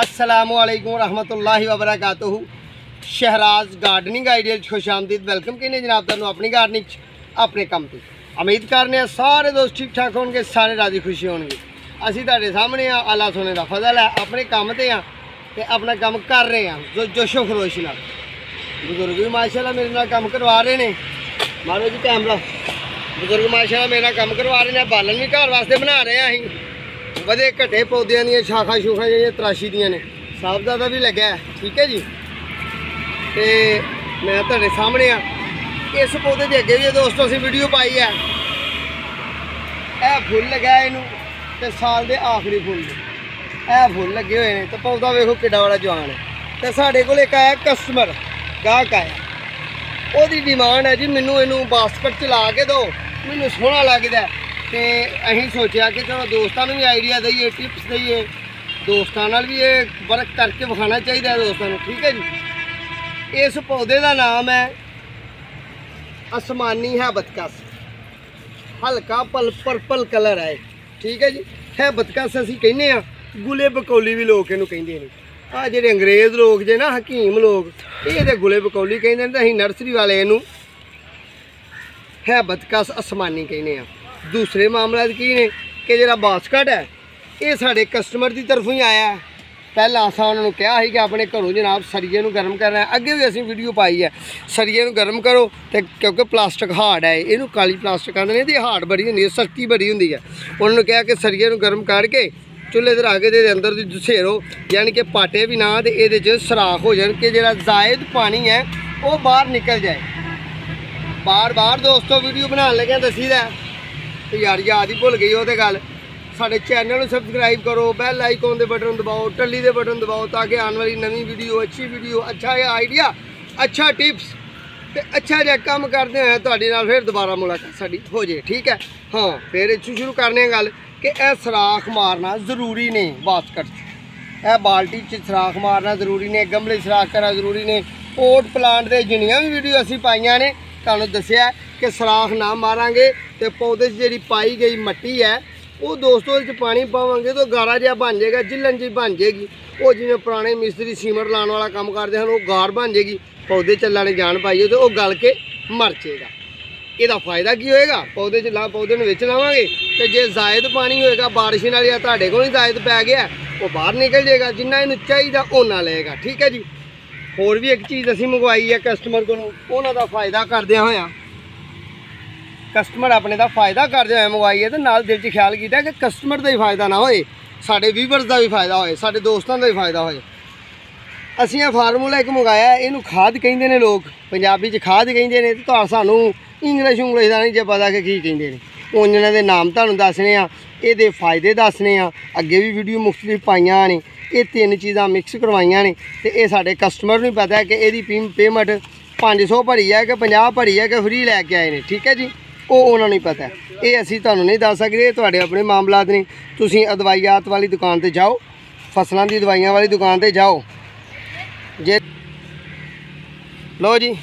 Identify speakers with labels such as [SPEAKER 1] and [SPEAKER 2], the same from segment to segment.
[SPEAKER 1] अस्सलामुअलैकुम रहमतुल्लाहि व बरकातुहू। शहराज गार्डनिंग आइडिया खुश आमदीद वेलकम कहने जनाब तुहानू अपनी गार्डनिंग अपने काम पर। उम्मीद करने सारे दोस्त ठीक ठाक होंगे, सारे राजी खुशी होंगे। असी तुहाडे सामने अल्लाह सोने का फजल है, अपने काम ते ते अपना काम कर रहे हैं जो जोशो खरोश नाल। बुजुर्ग भी माशाल्लाह मेरे नाल काम करवा रहे हैं। मारो जी कैमरा। बुजुर्ग माशाल्लाह मेरे नाल काम करवा रहे हैं। बालन भी घर वास्ते बना रहे हैं असीं। वधे घटे पौधों दी शाखा शूखा जी तराशी दियां ने, साहबजादा भी लग्या है। ठीक है जी। तो मैं तुहाडे सामने इस पौधे के अगे भी दोस्तों असीं वीडियो पाई है। यह फुल लगा इनू ते साल के आखिरी फुल फुल लगे हुए हैं। तो पौधा वेखो किड्डा बड़ा जवान है। तो साढ़े कोल एक आया कस्टमर गाहक आया, वो डिमांड है जी मैनू इनू बास्कट च ला के दो, मैनू सोहना लगता है। तो असीं सोचा कि चलो दोस्तों भी आइडिया दईए, टिप्स दईए, दोस्तों नाल भी ये वर्क करके विखाना चाहिए दोस्तों को। ठीक है जी। इस पौधे का नाम है आसमानी हैबतकस, हल्का पर्पल कलर है। ठीक है जी। हैबतकस असीं कहने आ, गुले बकौली भी लोग इनू कहंदे ने। आ जिहड़े अंग्रेज़ लोग जे ना हकीम लोग, ये तो गुले बकौली कहंदे ने, असीं नर्सरी वाले इनू हैबतकस आसमानी कहने आ। दूसरे मामला की ने कि जिहड़ा बास्कट है ये साढ़े कस्टमर की तरफों ही आया है। पहला असां उन्होंने कहा कि अपने घरों जनाब सरिये नूं गर्म करना है। अगे भी असीं वीडियो पाई है, सरिये नूं गर्म करो तो क्योंकि प्लास्टिक हार्ड है, इनू काली प्लास्टिक आते हैं, तो हार्ड बड़ी होंगी है, सख्ती बड़ी होंगी है। उन्होंने कहा कि सरिये नूं गर्म करके चुल्हे ते रख के दे अंदर दी झसेरो, यानी कि पाटे भी ना, तो ये सराख हो जाए कि जिहड़ा जायद पानी है वो बाहर निकल जाए। बार बार दोस्तों वीडियो बनाने लगे दसी दा तो यार याद ही भुल गई वो तो गल। साढ़े चैनल को सबसक्राइब करो, बैल आइकॉन के बटन दबाओ, टल्ली के बटन दबाओ, ताकि आने वाली नवी वीडियो, अच्छी वीडियो, अच्छा आइडिया, अच्छा टिप्स तो अच्छा जहा काम करते हैं तुहाडे नाल फिर दोबारा मुलाकात साडी हो जाए। ठीक है। हाँ फिर इत्थों शुरू करने गल कि यह सराख मारना जरूरी नहीं। बास्कट यह बाल्टी च सराख मारना जरूरी ने, गमले सराख करना जरूरी ने। पोट प्लांट के जिन्नियां भी वीडियो असीं पाईयां ने तुहानूं दस्सिया कि सराख ना मारांगे तो पौधे जी पाई गई मट्टी है वो दोस्तों पानी पावांगे तो गारा जहा बन जाएगा, जिलन जी बन जाएगी। वो जिवें पुराने मिस्त्री सीमट लाने वाला काम करते हैं, वो गार बन जाएगी, पौधे चलने ने जान पाइए तो वह गल के मर जाएगा। इसका फायदा की होएगा, पौधे पौधे में विच लावांगे तो जे जायद पानी होएगा बारिश नाल या तुहाडे कोल ही जायद पै गया वो बाहर निकल जाएगा, जिन्ना इनू चाहिए उन्ना लेगा। ठीक है जी। होर भी एक चीज़ असीं मंगवाई है कस्टमर को, उन्हां दा फायदा करदिआं होइआं, कस्टमर अपने का फायदा करते हुए मंगवाई है, तो नाल दिल च ख्याल किया कि कस्टमर का ही फायदा ना होए, साडे व्यूवर्स का भी फायदा होए, साडे दोस्तों का भी फायदा होए। असीं यह फार्मूला एक मंगाया, इनू खाद कहिंदे ने लोग, पंजाबी च खाद कहिंदे ने, तो सानू इंग्लिश उंग्लिश का नहीं जे पता कि की कहिंदे ने। उंज इन्हां दे नाम तुहानूं दसने आ, इहदे फायदे दसने आ। अगे भी वीडियो मुख्तलिफ पाईयां ने, ये तीन चीज़ां मिक्स करवाइयां ने, तो ये साडे कस्टमर नूं पता है कि इहदी पेमेंट 500 भरी है कि 50 भरी है कि फ्री लैके आए ने। ठीक है जी। वो उन्होंने पता है, ये असीं तुहानूं नहीं दस सकदे, तुहाडे अपने मामलात ने। तुसीं दवाइयात वाली दुकान ते जाओ, फसलों की दवाइयां वाली दुकान ते जाओ। जे लो जी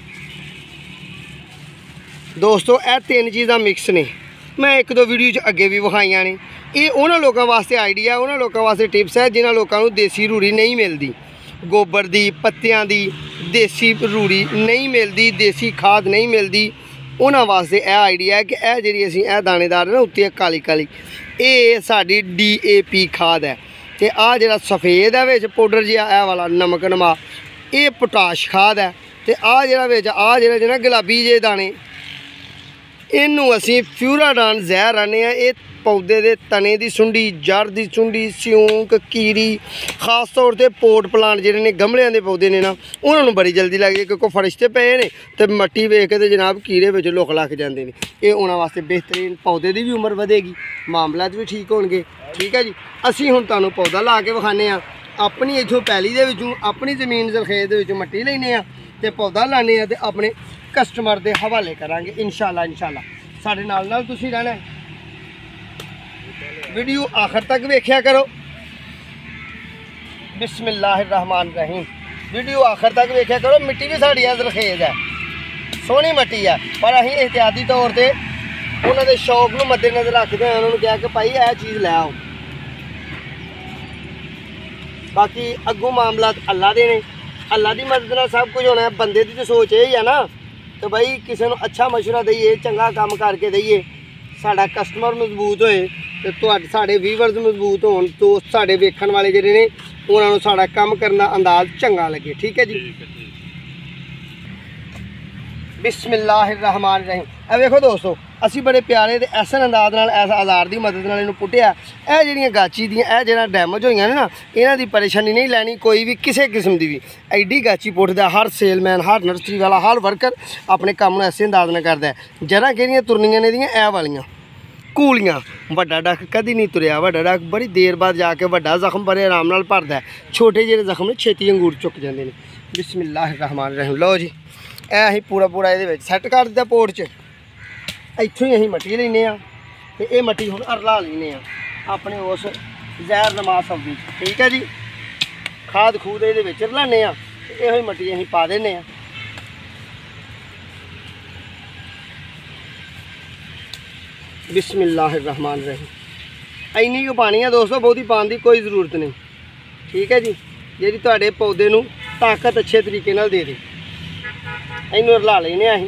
[SPEAKER 1] दोस्तों यह तीन चीज़ां मिक्स ने, मैं एक दो वीडियो अगे भी विखाइयां ने। ये उन्होंने लोगों वास्ते आइडिया, उन्होंने लोगों वास्ते टिप्स है जिन्होंने लोगों को देसी रूढ़ी नहीं मिलती, गोबर की पत्तियां की देसी रूढ़ी नहीं मिलती, देसी खाद नहीं मिलती। उन्होंने वास्ते यह आइडिया है कि यह जी असीं यह दानेदार ना उत्ते काली काली, ये साडी DAP खाद है। तो आ जिहड़ा सफ़ेद है विच पाउडर जिहा यह वाला नमक नमा, ये पोटाश खाद है। तो आ जिहड़ा विच आ जिहड़ा ना गुलाबी जे दाने, इनू असीं फ्यूराडान जहर आने ये पौधे के तने की सुंडी, जड़ की सुंडी, सिਉਂक, कीरी, खास तौर पर पोट प्लांट जिहड़े ने गमलियां दे पौधे ने ना, उन्होंने बड़ी जल्दी लगदी है क्योंकि फरिश्ते पे ने तो मट्टी वेख के जनाब कीड़े विच लुक लग जाते हैं। ये उन्होंने वास्ते बेहतरीन, पौधे की भी उम्र वधेगी, मामलात भी ठीक होणगे। ठीक है जी। असीं हुण तुहानूं पौधा ला के विखाने आ, अपनी इत्थों पैली दे विचों अपनी जमीन जरखेज दे विचों मट्टी लैने आ ते पौधा लाने आ ते अपने कस्टमर के हवाले करांगे इंशाअल्लाह। साडे नाल तुसीं रहना है। वीडियो आखिर तक वेख्या करो। बिस्मिल्लाहिर्रहमानिर्रहीम। वीडियो आखिर तक वेख्या करो। मिट्टी भी साड़ी जरखेज है, सोहनी मिट्टी है, पर असीं एहतियाती तौर पर उन्होंने शौक नूं मद्देनज़र रखते हैं उन्होंने कहा कि भाई यह चीज़ लै आओ। बाकी अगों मामला अल्लाह दे ने, अल्लाह की मदद नाल सब कुछ होना है। बंदे की तो सोच यही है ना, तो बई किसी को अच्छा मशवरा दईए, चंगा काम करके दईए, साडा कस्टमर मजबूत होए तो साडे व्यूअर्स मजबूत होण, तो साडे वेखण वाले जिहड़े ने उन्हां नूं साडा काम करना अंदाज़ चंगा लगे। ठीक है जी। बिस्मिल्लाहिर्रहमानिर्रहीम। ए वेखो दोस्तों, असी बड़े प्यारे ते ऐसे अंदाज नाल ऐसा आज़ार की मदद नाल इहनूं पुट्टिया। ए जिहड़ियां गाची दियां ए जेहड़ा डैमेज होईयां ने ना, इन्हां दी परेशानी नहीं लैनी कोई भी किसी किस्म की भी। एडी गाची पुट्टदा हर सेलमैन, हर नर्सरी वाला, हर वर्कर अपने काम नूं ऐसे अंदाज नाल करदा है। जरा किहड़ियां तुरनियां ने दियां ए वालियां कूलियां, वड्डा डक कदी नहीं तुरिया, वड्डा डक बड़ी देर बाद जाके वड्डा जख्म बड़े आराम नाल भरदा है, छोटे जिहड़े जख्म ने छेती अंगूर चुक जांदे ने। बिस्मिल्लाहिर्रहमानिर्रहीम। लो जी, ए असीं पूरा ये सैट कर दिता पोट च। इत्थों ही असीं मट्टी लैने आ ते ये मट्टी हुण अरला लैने आ अपने उस जहर नमा सब्जी। ठीक है जी। खाद खूद ये रलाने आ, ये मट्टी असीं पा देने आ। बिस्मिल्लाहिर्रहमानिर्रहीम। इन्नी को पानी है दोस्तों, बहुती पाने की कोई ज़रूरत नहीं। ठीक है जी। जी तुहाडे पौधे नूं ताकत अच्छे तरीके नाल दे दे। इनू रला लेने असीं,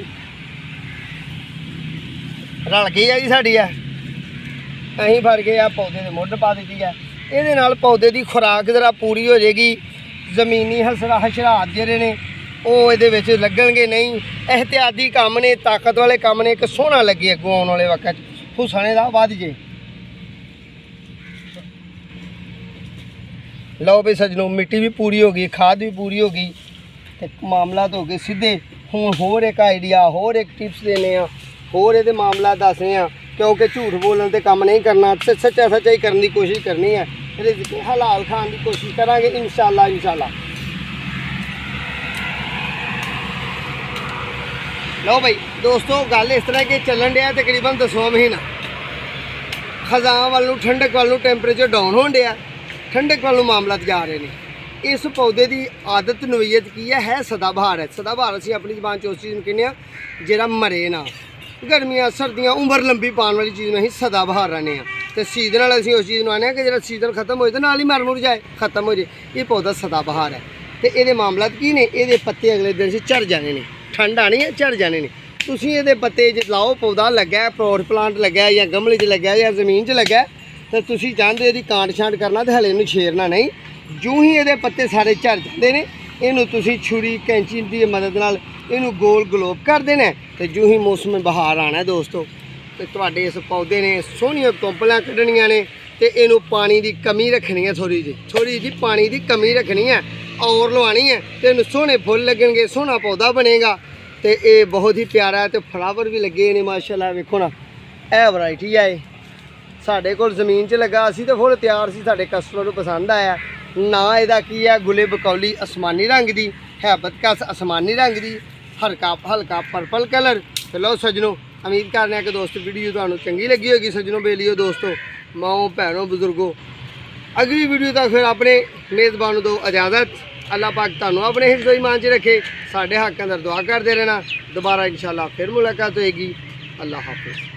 [SPEAKER 1] रल गई है जी साड़ी है, असीं फड़ के आ पौधे दे मुੱਢ पा दी है। ये नाल पौधे की खुराक जरा पूरी हो जाएगी। जमीनी हशरात जिहड़े ने वो ये लगणगे नहीं। एहतियाती काम ने, ताकत वाले काम ने, एक सोहना लगे अगों आने वाले वक्त हुसने का वध जे। लो भाई सजनों, मिट्टी भी पूरी हो गई, खाद भी पूरी हो गई, तो मामला तो हो गए सीधे। हूँ होर एक आइडिया, होर एक टिप्स देने, होर ये मामला दसने, क्योंकि झूठ बोलने से काम नहीं करना, सच्चा सच्चाई करने की कोशिश करनी है, रिज़्क़ हलाल खाने की कोशिश करांगे इंशाअल्लाह। लो भाई दोस्तों, गल इस तरह कि चलन दिया तकरीबन 10वां महीना, खजां वाल ठंडक वाल टैंपरेचर डाउन होने दिया, ठंडक वाल मामला जा रहे हैं। इस पौधे की आदत नवीयत की है सदाबहार है। सदाबहार असीं अपनी जबान उस चीज़ कहने जरा मरे ना, गर्मियां सर्दियां उम्र लंबी पाने वाली चीज़ में असीं सदाबहार रहने, तो सीजन असीं उस चीज़ आने कि जो सीजन खत्म हो जाए नाल ही मर मुर जाए, खत्म हो जाए। ये पौधा सदाबहार है। तो ये मामला की ने, ये पत्ते अगले दिन से झड़ जाने ने, ठंड आनी है, झड़ जाने ने। तुसीं ये पत्ते जो लाओ, पौधा लग्या, पॉट प्लांट लग्या या गमले च लग्या या जमीन च लग्या, तो तुसीं चाहते हो कांट छांट करना तो हले इनूं छेड़ना नहीं। जूँ ही ये पत्ते सारे झड़ जाते हैं, इनू तुसीं छुरी कैंची की मदद नाल इनू गोल गलोब कर देना। तो जूँ ही मौसम बहार आना है दोस्तों, तो तुहाडे इस पौधे ने सोहनियां कुंपलां कड्ढणियां ने, तो इनू पानी की कमी रखनी है, थोड़ी जी पानी की कमी रखनी है और लवानी है, तो इनू सोहने फुल लगणगे, सोहना पौधा बनेगा। तो ये बहुत ही प्यारा है, तो फ्लावर भी लगे ने माशाअल्लाह। वेखो ना, यह वैरायटी है, साढ़े कोल ज़मीन च लगा, असी तो फुल तैयार सी, साढ़े कस्टमर को पसंद आया। ना इहदा की है गुले बकौली आसमानी रंग की, हैबत कस आसमानी रंग की, हल्का पर्पल कलर। तो लो सजनों, उम्मीद करने कि दोस्तों वीडियो तुहानूं चंगी लगी होगी। सजनों बेलियो दोस्तों, माओ भैनों बुजुर्गों, अगली वीडियो तक फिर अपने मेज़बान दो इजाज़त। अल्लाह पाक तुहानूं अपने हिफ्ज़ ईमान च रखे, साढ़े हक अंदर दुआ करते रहना। दोबारा इंशाअल्लाह फिर मुलाकात होएगी। अल्लाह हाफिज़।